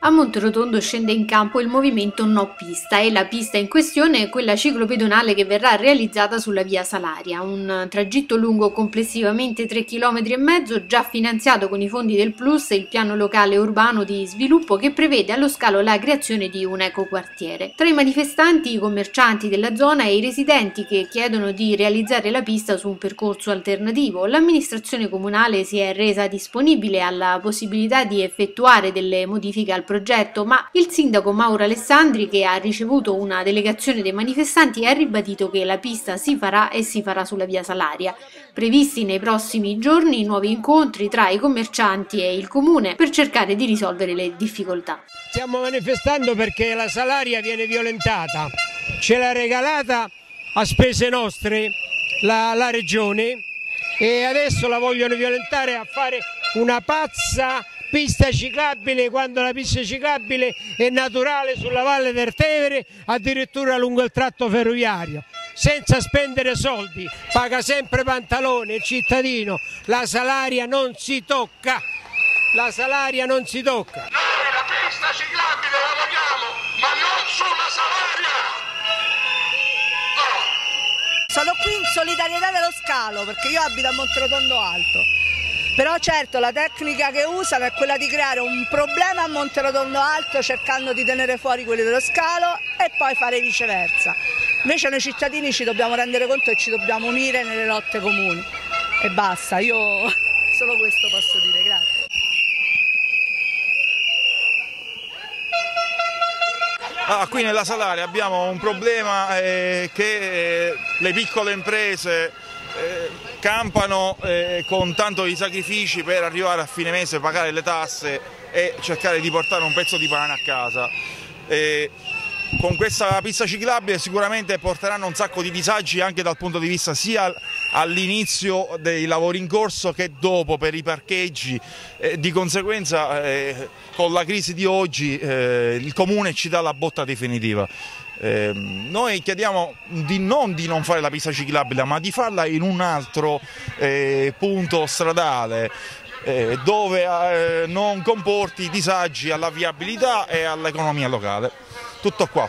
A Monterotondo scende in campo il movimento No Pista e la pista in questione è quella ciclopedonale che verrà realizzata sulla via Salaria, un tragitto lungo complessivamente 3,5 km, già finanziato con i fondi del Plus e il piano locale urbano di sviluppo che prevede allo scalo la creazione di un ecoquartiere. Tra i manifestanti i commercianti della zona e i residenti che chiedono di realizzare la pista su un percorso alternativo. L'amministrazione comunale si è resa disponibile alla possibilità di effettuare delle modifiche al progetto, ma il sindaco Mauro Alessandri, che ha ricevuto una delegazione dei manifestanti, ha ribadito che la pista si farà e si farà sulla via Salaria. Previsti nei prossimi giorni nuovi incontri tra i commercianti e il comune per cercare di risolvere le difficoltà. Stiamo manifestando perché la Salaria viene violentata, ce l'ha regalata a spese nostre la regione e adesso la vogliono violentare a fare una pazza pista ciclabile, quando la pista ciclabile è naturale sulla Valle del Tevere, addirittura lungo il tratto ferroviario, senza spendere soldi. Paga sempre Pantalone, il cittadino, la Salaria non si tocca, la Salaria non si tocca. Noi la pista ciclabile la vogliamo, ma non sulla Salaria! No. Sono qui in solidarietà dello scalo, perché io abito a Monterotondo Alto. Però certo la tecnica che usano è quella di creare un problema a Monterotondo Alto cercando di tenere fuori quelli dello scalo e poi fare viceversa. Invece noi cittadini ci dobbiamo rendere conto e ci dobbiamo unire nelle lotte comuni. E basta, io solo questo posso dire, grazie. Qui nella Salaria abbiamo un problema che le piccole imprese campano con tanto di sacrifici per arrivare a fine mese, pagare le tasse e cercare di portare un pezzo di pane a casa. Con questa pista ciclabile sicuramente porteranno un sacco di disagi anche dal punto di vista sia all'inizio dei lavori in corso che dopo per i parcheggi. Di conseguenza con la crisi di oggi il Comune ci dà la botta definitiva. Noi chiediamo di non fare la pista ciclabile, ma di farla in un altro punto stradale dove non comporti disagi alla viabilità e all'economia locale. Tutto qua.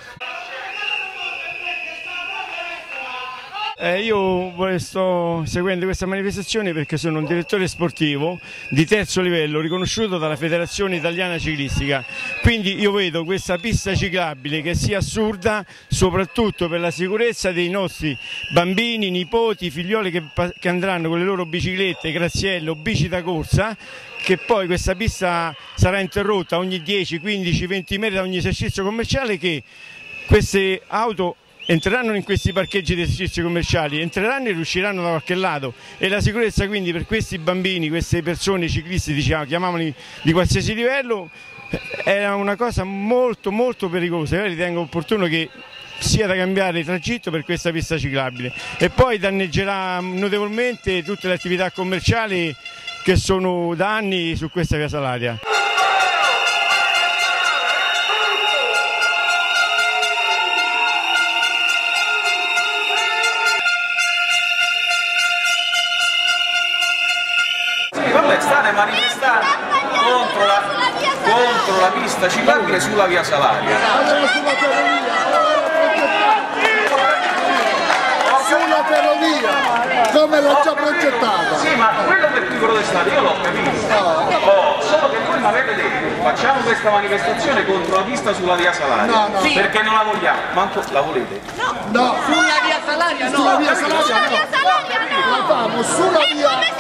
Io sto seguendo questa manifestazione perché sono un direttore sportivo di terzo livello riconosciuto dalla Federazione Italiana Ciclistica, quindi io vedo questa pista ciclabile che sia assurda soprattutto per la sicurezza dei nostri bambini, nipoti, figlioli che andranno con le loro biciclette, grazielle o bici da corsa, che poi questa pista sarà interrotta ogni 10, 15, 20 metri da ogni esercizio commerciale, che queste auto entreranno in questi parcheggi di esercizi commerciali, entreranno e riusciranno da qualche lato, e la sicurezza quindi per questi bambini, queste persone ciclisti, diciamo, chiamiamoli di qualsiasi livello, è una cosa molto molto pericolosa. Io ritengo opportuno che sia da cambiare il tragitto per questa pista ciclabile e poi danneggerà notevolmente tutte le attività commerciali che sono da anni su questa via Salaria. Vabbè, state manifestando contro la pista ciclabile sulla via Salaria. Sulla ferrovia, come l'ho già progettata. Sì, ma quello per cui protestate io l'ho capito. Solo che voi mi avete detto facciamo questa manifestazione contro la pista sulla via Salaria. No. Perché non la vogliamo. Manco la volete? No. Sulla via Salaria no. Sulla via Salaria no. La famo sulla via.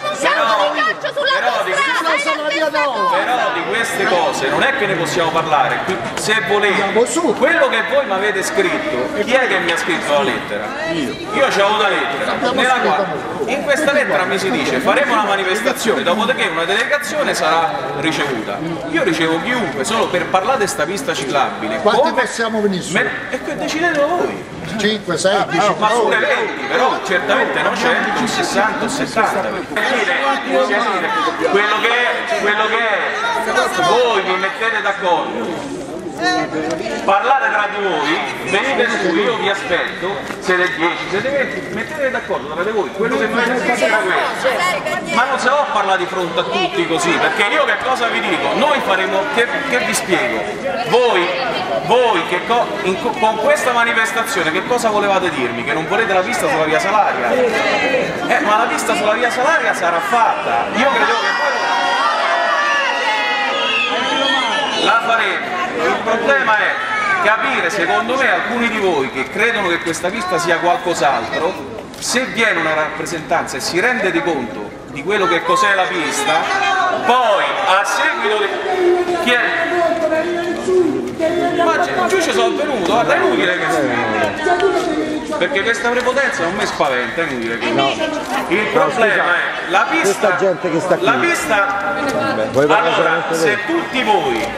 Però di queste cose non è che ne possiamo parlare, se volete. Quello che voi mi avete scritto, chi è che mi ha scritto la lettera? Io ho una lettera, nella quale in questa lettera mi si dice faremo una manifestazione, dopodiché una delegazione sarà ricevuta. Io ricevo chiunque solo per parlare di sta pista ciclabile. Quanti possiamo venire su? E che decidete voi? 5, 6, 10, ma pure 20, però certamente non 100, 60 o 70. Quello che è, voi vi mettete d'accordo, parlate tra di voi, venite su, io vi aspetto, siete 10, siete 20, mettete d'accordo tra di voi, quello che fate era questo. ma non se lo parla di fronte a tutti così, perché io che cosa vi dico? Noi faremo, che vi spiego? Voi con questa manifestazione che cosa volevate dirmi? Che non volete la pista sulla via Salaria? Ma la pista sulla via Salaria sarà fatta. Io credo che voi la farete. Il problema è capire, secondo me, alcuni di voi che credono che questa pista sia qualcos'altro, se viene una rappresentanza e si rendete conto di quello che cos'è la pista, poi a seguito di... Ma giù ci sono venuto, guarda, è inutile che perché questa prepotenza non mi spaventa, è inutile che il problema è la pista, gente che sta qui. La pista, allora, se tutti voi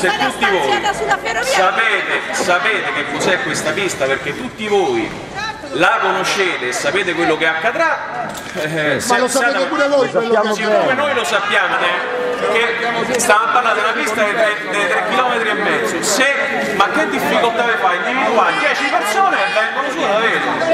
sapete che cos'è questa pista, perché tutti voi la conoscete e sapete quello che accadrà, ma lo sapete pure voi, siccome noi lo sappiamo, che stiamo parlando di una pista di 3,5 km, ma che difficoltà vi fa individuare 10 persone e vengono su da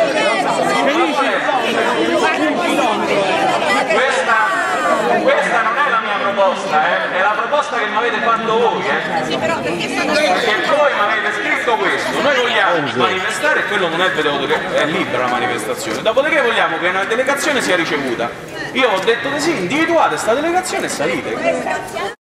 vedere. Questa non è la mia proposta, è la proposta che mi avete fatto voi, perché voi mi avete scritto questo. Noi vogliamo manifestare, e quello non è venuto, è libera la manifestazione, dopodiché vogliamo che una delegazione sia ricevuta. Io ho detto di sì, individuate questa delegazione e salite.